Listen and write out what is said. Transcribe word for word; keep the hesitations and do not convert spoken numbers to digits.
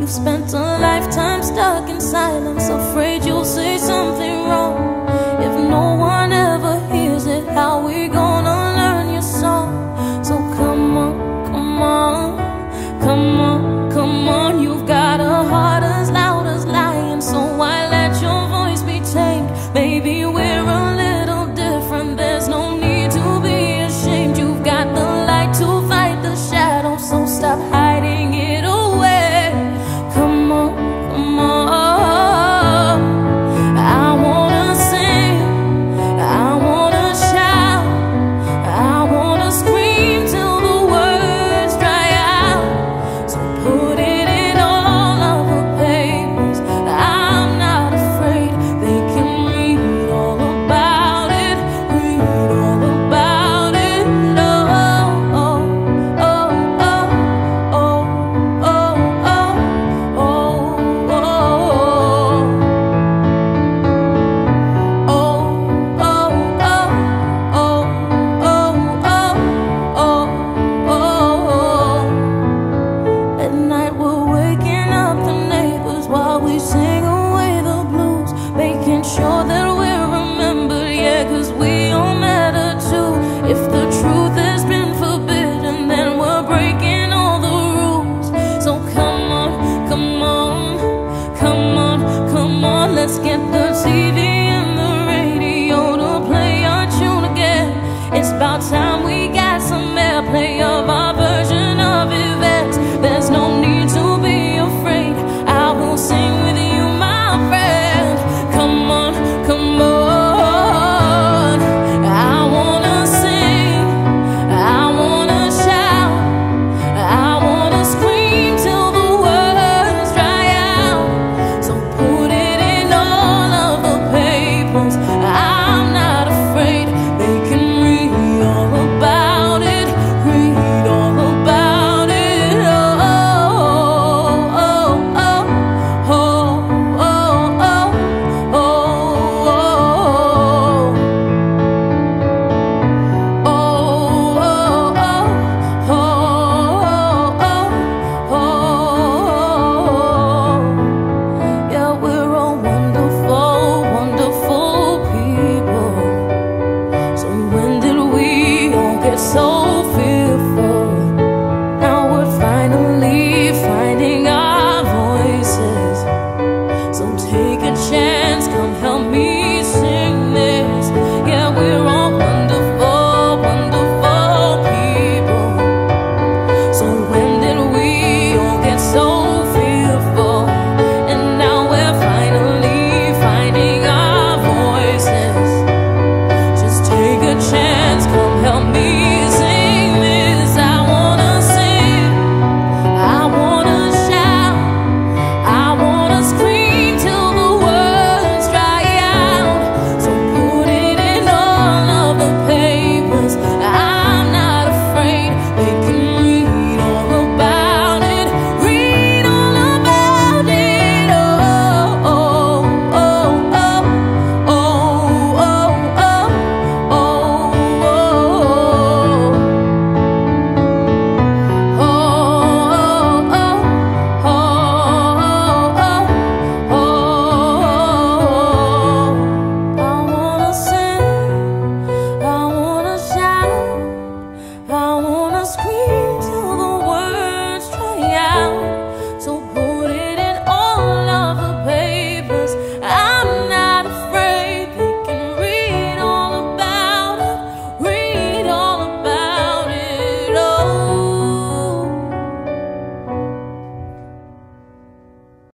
You've spent a lifetime stuck in silence, afraid you'll say something wrong. If no one ever hears it, how we gonna learn your song? So come on, come on, come on, come on. You've got a heart as loud as lion, so why let your voice be tamed? Maybe we're a little different, there's no need to be ashamed. You've got the light to fight the shadow, so stop hiding it away. Come on, come on. I wanna sing, I wanna shout, I wanna scream till the words dry out. So put it in all of the papers, I'm not afraid. They can read all about it, read all about it. Oh, oh, oh, oh, oh, oh, oh, oh, oh. At night we're waking up the neighbors while we sing away the blues, making sure that we're remembered, yeah, 'cause we all matter too. If the truth has been forbidden, then we're breaking all the rules. So come on, come on, come on, come on. Let's get the T V and the radio to play our tune again. It's about time we got some airplay of our version of events. There's no need to be afraid, I will sing with you, my friend. Come on, come on. I wanna sing, I wanna shout, I wanna scream till the words dry out. So put it in all of the papers, I'm not afraid. They can read all about it, read all about it. Oh, oh, oh, oh, oh, oh, oh, oh, yeah, we're all wonderful, wonderful people. So when did we all get so fearful? Now we're finally finding our voices. So take a chance, come help me sing this. Yeah, we're all wonderful, wonderful people. So when did we all get so fearful? And now we're finally finding our voices. Just take a chance, come help me sing this. I wanna sing, I wanna shout, I wanna scream till the words dry out. So put it in all of the papers, I'm not afraid. They can read all about it, read all about it. Oh, oh, oh, oh, oh, oh, oh, oh, I wanna sing, I wanna shout, I wanna scream